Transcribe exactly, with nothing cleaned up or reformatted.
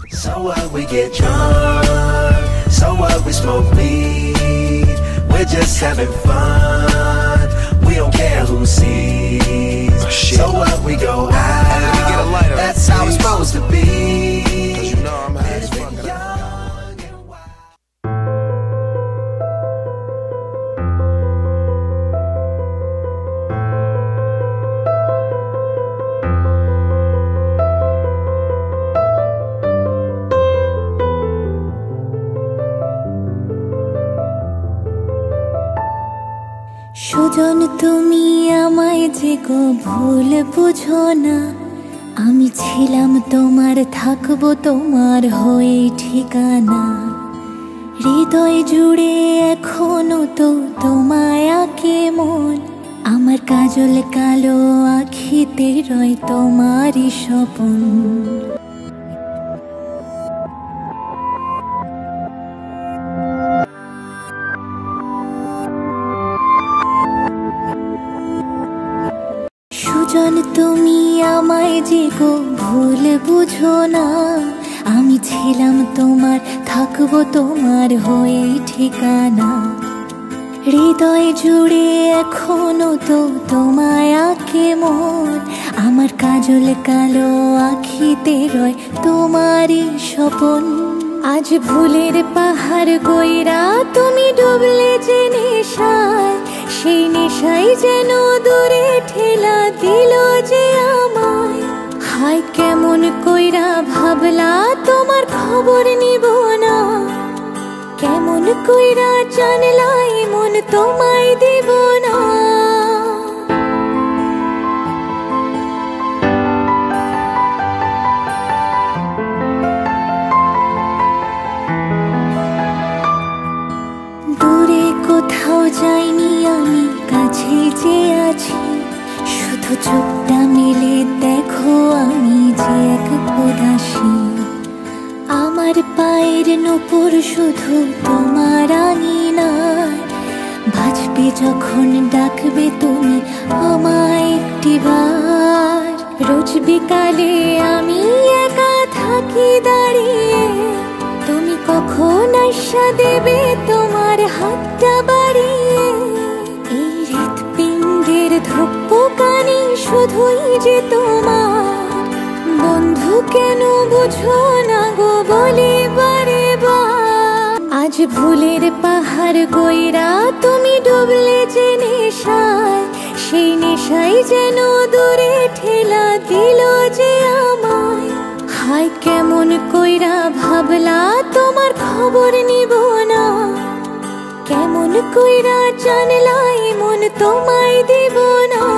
So what, we get drunk, so what, we smoke weed, we're just having fun, we don't care who sees. Oh, shit. So what, we go out, let me get a lighter. That's how it's supposed to be. Cause you know I'm high as fuck. Sujan তুমি আমায় যে গো ভুল বুঝো না, আমি ছিলাম তোমার, থাকবো তোমার হয়ে ঠিকানা। হৃদয় জুড়ে এখনো তো তোমায় আঁকে মন, আমার কাজল কালো আখিতে রয় তোমারই স্বপন। সুজন তুমি আমায় যে গো ভুল বুঝো না, আমি ছিলাম তোমার, থাকবো তোমার হয়ে ঠিকানা। হৃদয় জুড়ে এখনো তো তোমায় আঁকে মন, আমার কাজল কালো আখিতে রয় তোমারই স্বপন। আজ ভুলের পাহাড় গইরা তুমি ডুবলে যে নেশায়, সেই নেশাই যেন দূরে ঠেলা দিল যে আমায়। হায় কেমন কইরা ভাবলা তোমার খবর নিব না, কেমন কইরা জানলা মন তোমায় দিব না। দূরে কোথাও যাইনি আমি, কাছে যে আছি, শুধু চোখটা মেলে দেখো আমি যে এক উদাসী। আমার পায়ের নূপুর শুধু তোমার আঙিনায়, বাজবে যখন ডাকবে তুমি আমায় একটিবার। রোজ বিকালে আমি একা থাকি দাঁড়িয়ে, তুমি কখন আশা দেবে তোমার হাতটা বাড়িয়ে। এই হৃৎপিণ্ডের ধপ্পকানি শুধুই যে তোমার, বন্ধু কেন বুঝো না গো বলে বারে বার। আজ ভুলের পাহাড় গইরা তুমি ডুবলে যে নেশায়, সেই নেশাই যেন দূরে ঠেলা দিল যে আমায়। হায় কেমন কইরা ভাবলা তোমার খবর নিব না, কেমন কইরা জানলা মন তোমায় দিব না।